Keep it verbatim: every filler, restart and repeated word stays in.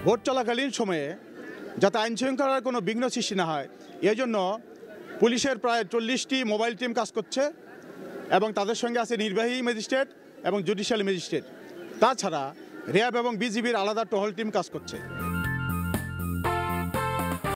Vote চলাকালীন সময়ে যাতে আইন শৃঙ্খলার কোনো বিঘ্ন সৃষ্টি না হয় এই জন্য পুলিশের প্রায় চল্লিশটি মোবাইল টিম কাজ করছে এবং তাদের সঙ্গে আছে নির্বাহী ম্যাজিস্ট্রেট এবং জুডিশিয়াল ম্যাজিস্ট্রেট। তাছাড়া র্যাব এবং বিজিবির আলাদা টহল টিম কাজ করছে।